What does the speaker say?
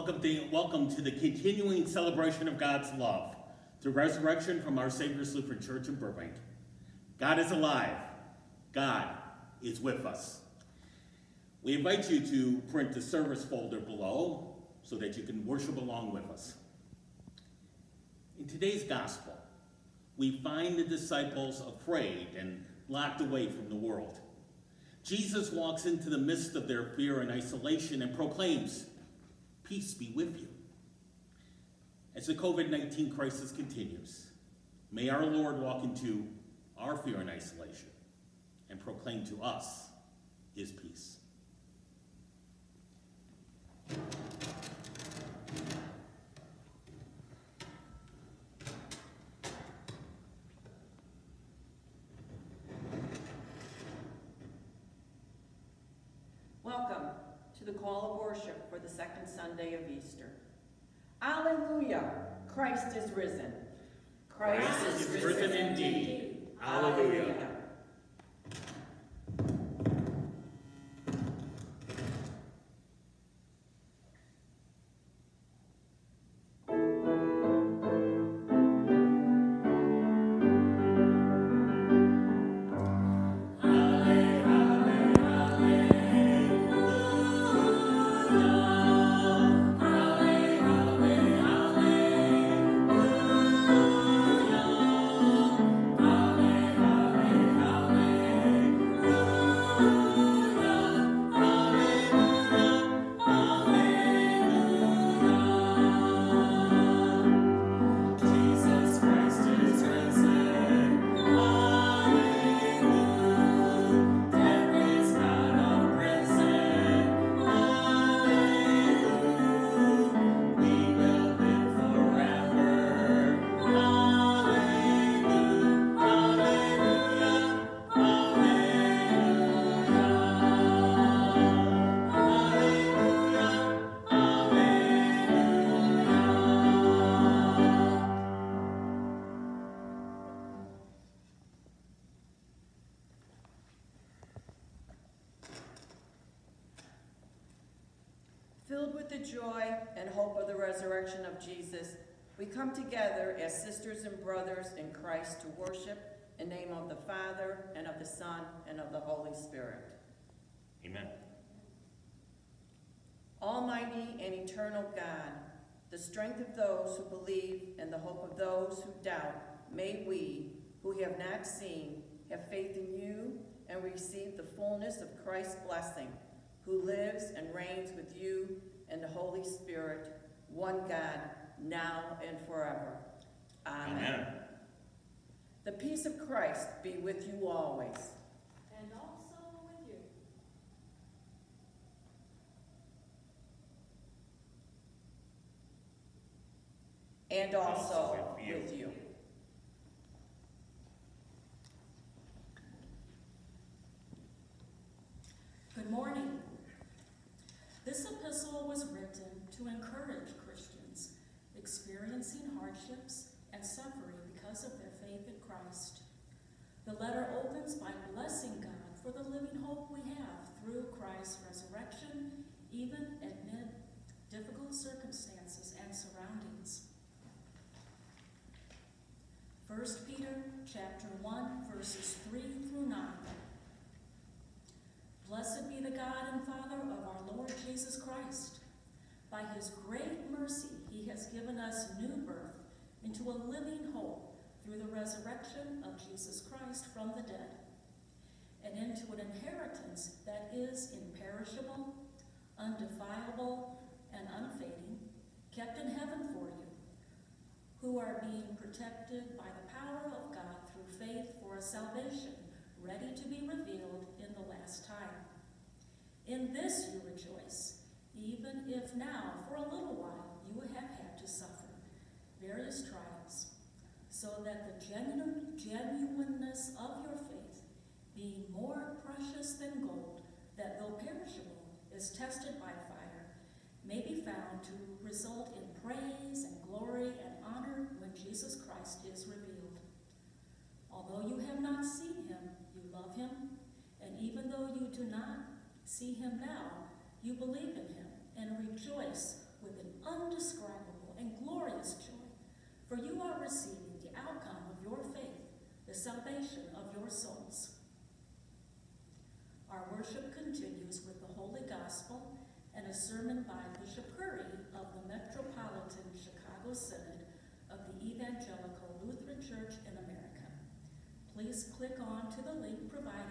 Welcome to the continuing celebration of God's love through resurrection from our Savior's Lutheran Church in Burbank. God is alive. God is with us. We invite you to print the service folder below so that you can worship along with us. In today's gospel, we find the disciples afraid and locked away from the world. Jesus walks into the midst of their fear and isolation and proclaims, "Peace be with you." As the COVID-19 crisis continues, may our Lord walk into our fear and isolation and proclaim to us his peace. Welcome to the call of worship for the second Sunday of Easter. Alleluia! Christ is risen. Christ is risen indeed. Alleluia. Filled with the joy and hope of the resurrection of Jesus, we come together as sisters and brothers in Christ to worship in the name of the Father, and of the Son, and of the Holy Spirit. Amen. Almighty and eternal God, the strength of those who believe and the hope of those who doubt, may we, who have not seen, have faith in you and receive the fullness of Christ's blessing, who lives and reigns with you and the Holy Spirit, one God, now and forever. Amen. Amen. The peace of Christ be with you always. And also with you. And also with you. Good morning. This epistle was written to encourage Christians experiencing hardships and suffering because of their faith in Christ. The letter opens by blessing God for the living hope we have through Christ's resurrection, even amid difficult circumstances and surroundings. 1 Peter chapter 1, verses 3 through 9. Blessed be the God and Father of our Lord Jesus Christ. By his great mercy, he has given us new birth into a living hope through the resurrection of Jesus Christ from the dead, and into an inheritance that is imperishable, undefilable, and unfading, kept in heaven for you, who are being protected by the power of God through faith for a salvation ready to be revealed in the last time. In this you rejoice, even if now, for a little while, you have had to suffer various trials, so that the genuineness of your faith, being more precious than gold, that though perishable, is tested by fire, may be found to result in praise and glory and honor when Jesus Christ is revealed. Although you have not seen him, you love him, and even though you do not see him now, you believe in him and rejoice with an undescribable and glorious joy, for you are receiving the outcome of your faith, the salvation of your souls. Our worship continues with the Holy Gospel and a sermon by Bishop Curry of the Metropolitan Chicago Synod of the Evangelical Lutheran Church in America. Please click on to the link provided